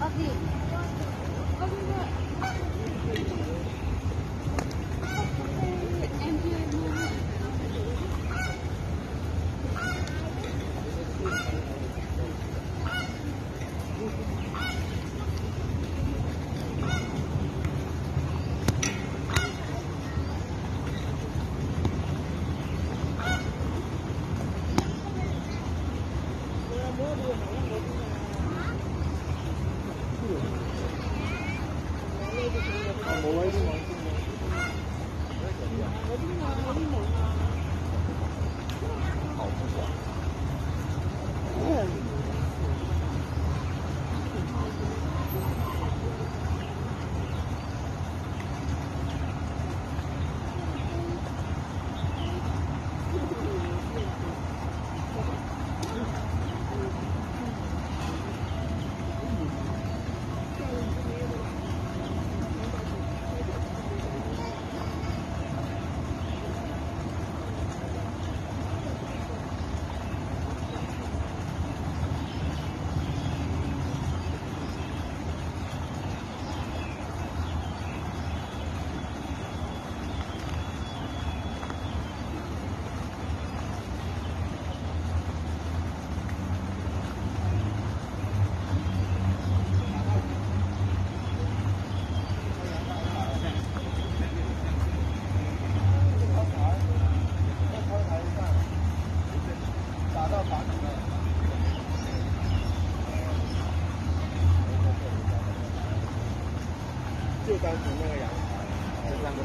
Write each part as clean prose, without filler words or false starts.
就单纯那个阳台，这3个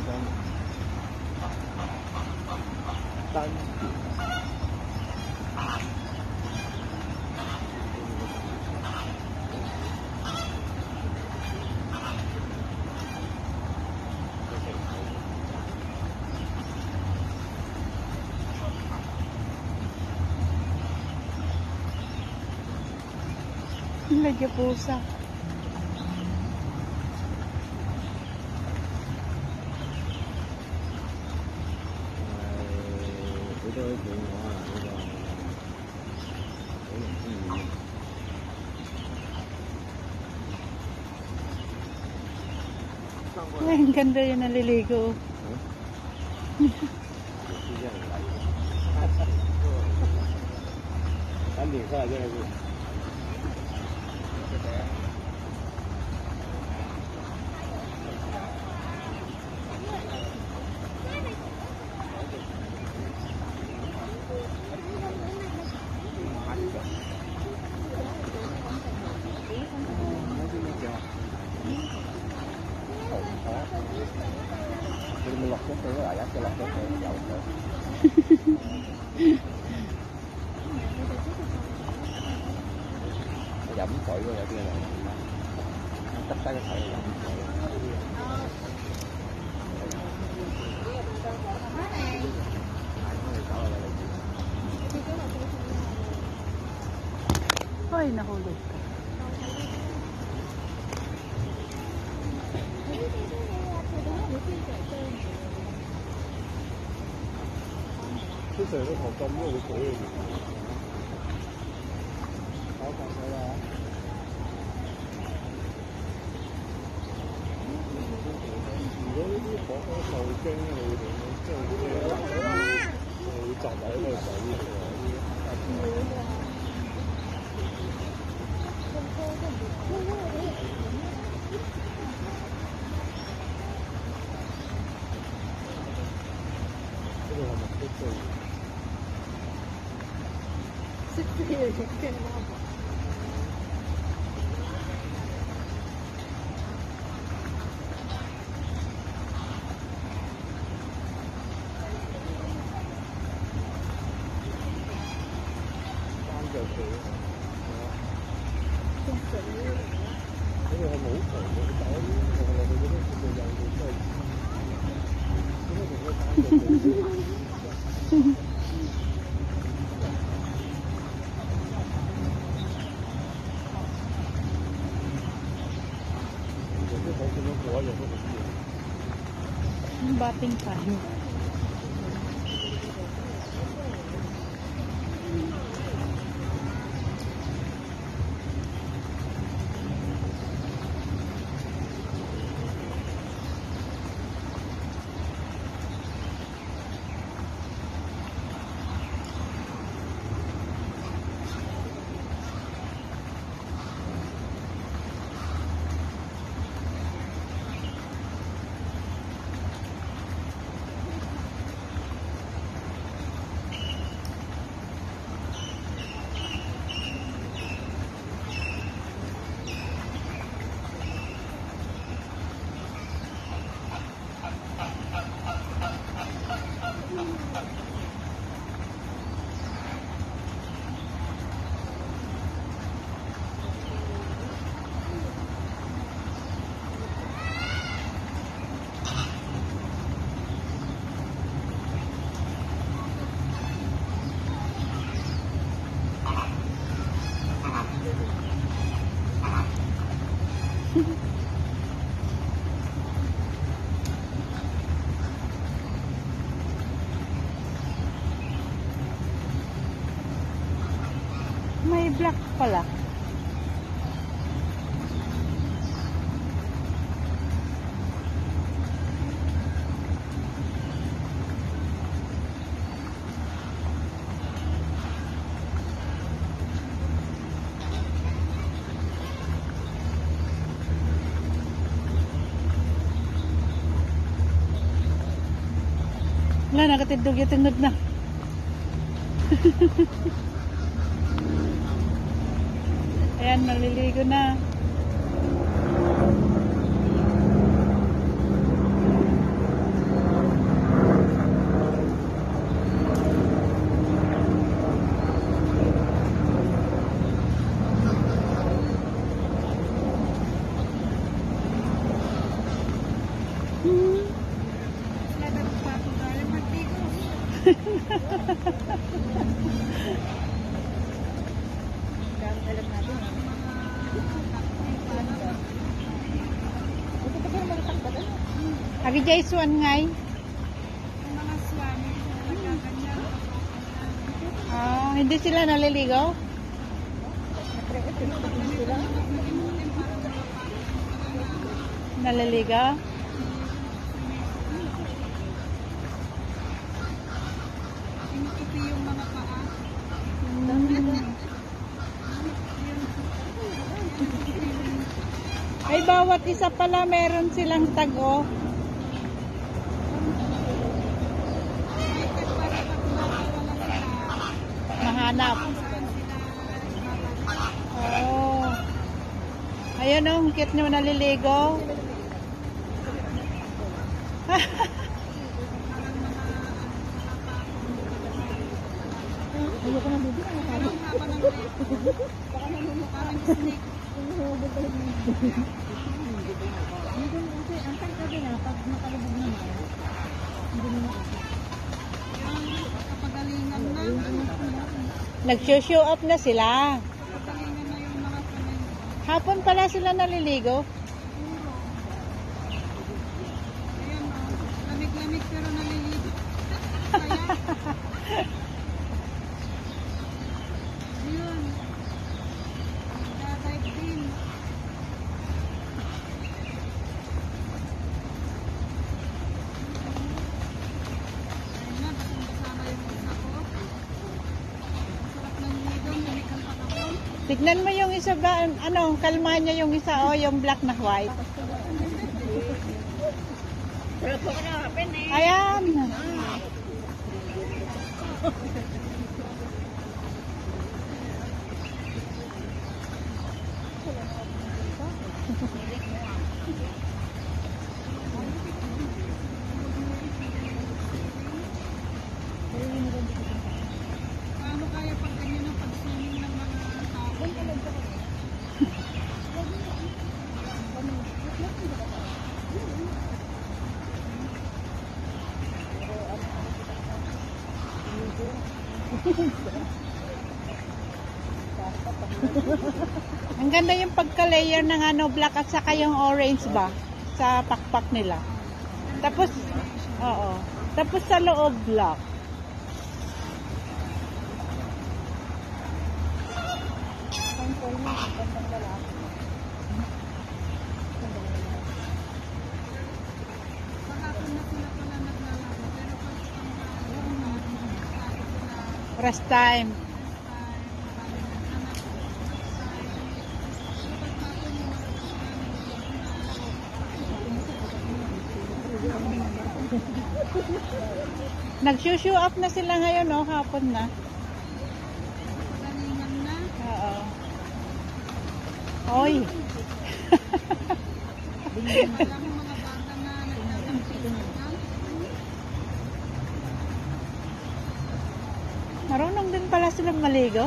单 Lagi pulsa. Ang ganda yung naliligo. lọt xuống cái lại cái lọt xuống cái dậu nữa. Dẫm sỏi vô lại kia này. Tất cả cái sỏi dẫm sỏi. Ay, nahulog ka. Cái sợi nó còn trong cái sợi này. Có con sợi đó. Nếu như có cái sợi kinh này thì nó chọn lại cái sợi như thế này. Cái này là một cái sợi. Bating tayo. pala. Wala, nakatindog yung tindog na. Ayan, maliligo na. Agi jay swan ngay. Mga swami, nagkaganyan. Ah, hindi sila naliligo? Naliligo? Inutupi yung mga paa. Ay, bawat isa pala meron silang tago. Mahanap. Oh. Ayun oh, ang cute nyo naliligo. Ayoko na bibig. Parang haba ng leg. Parang snake. Ang tangka din pag nakalubog naman, hindi mo Kapagalingan na. Nag-show up na sila. Kapagalingan na yung mga panay. Hapon pala sila naliligo. Ayan o. Lamig-lamig pero naliligo. Kaya. Yun. Nagdadive din. Ayun na, basang-basa na yung isa ko. Sarap ng ligaw, lamig ang pakapon. Tignan mo yung isa ba, ano, kalma niya yung isa, oh, yung black na white. Ayan. Paano kaya pag ganyan ang pag-swimming ng mga tao? Ang ganda yung pagka-layer ng ano, black at saka yung orange ba sa pakpak nila. Tapos, oo. Tapos sa loob black. Kahapon na sila pala naglalaro. Pero pag sila Rest time. Nag-show up na sila ngayon, no? Hapon na. galingan na. Oo. Oy. Alam mo mga bata na nagtatampil na. Marunong din pala silang maligo.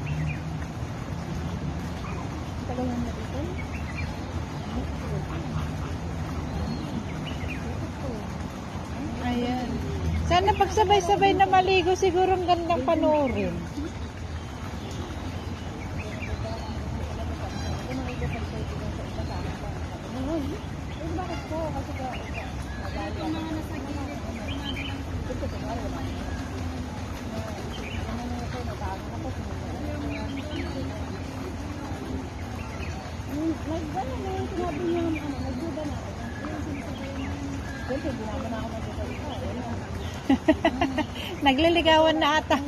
Ayan. Sana pagsabay-sabay na maligo, siguro ang gandang panoorin. Ito mga nasa gilid. Nag-ano na yung sinabi niya, nagduda na ako. Ayun, sinasabi niya. Siyempre, hindi naman ako magsasalita. Wala. Nagliligawan na ata.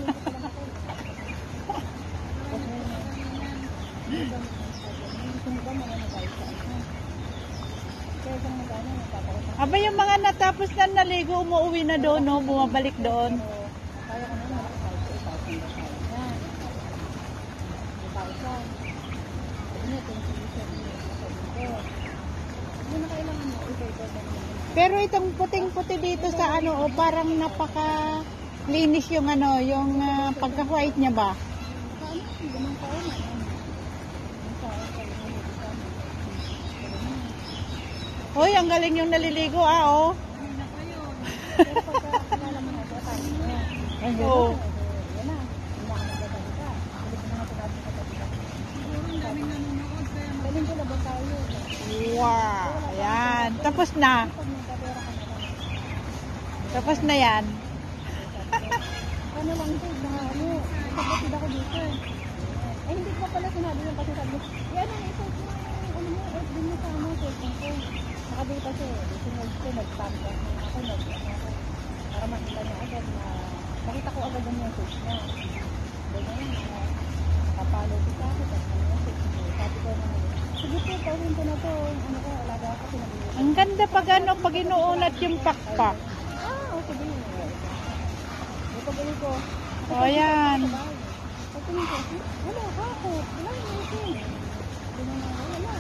Aba yung mga natapos na naligo, umuwi na doon, no? Bumabalik doon. Kaya ko naman nakasal ko 1,000 na yan. 1,000. Sabi niya, 27 years na sabi ko. Hindi na kailangan mo, i-pay ko. Pero itong puting-puti dito sa ano, oh, parang napaka-linis yung ano, yung pagka-white niya ba? Paano? Ganun pa ako na. Hoy, ang galing yung naliligo, oh. Pero pagka kilala mo na ito, tayo mo. Oo. Yan na. Hindi na ako nagsasalita. Hindi ko na nga sinabi sa kapita. Siguro ang daming nanonood kaya Galing ko labang tayo. Wow, ayan. Tapos na. Pag nagkapera ka na lang. Tapos na yan. Ano lang ito, mga ano, kapatid ako dito. Eh, hindi ko pala sinabi yung kasi sabi, yan ang isot mo, ano mo, din mo sa ano, cellphone ko. Nakadata siya, sinod ko, nag-pamper na ako, para makita niya agad na, makita ko agad yung message niya. Ganyan, kapalo ko sa akin, tapos ang message ko, sabi ko naman, sige po, tawin ko na to, ano ko, alaga ako, pinag-iwit. Ang ganda pag ano, pag inuunat yung pakpak. Okay din yun. Ito gawin ko. O, ayan. Pagtingin ko, wala, bakit? Wala yung isin. Wala.